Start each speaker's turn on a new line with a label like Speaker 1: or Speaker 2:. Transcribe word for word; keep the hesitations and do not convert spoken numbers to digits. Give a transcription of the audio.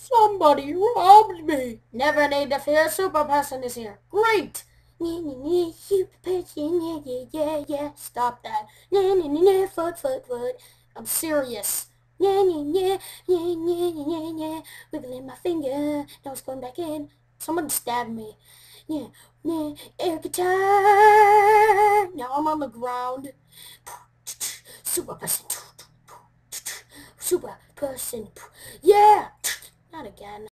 Speaker 1: Somebody robbed me. Never need to fear, super person is here. Great. Nee, nee, nee, super person, yeah, yeah, yeah, yeah. Stop that. Nee, nee, nee, nee, foot, foot, foot. I'm serious. Yeah, yeah, yeah, yeah, yeah, yeah, yeah, yeah. Wiggling my finger. Now it's going back in. Someone stabbed me. Yeah, yeah, air guitar. Now I'm on the ground. Super person. Super person. Yeah. Not again.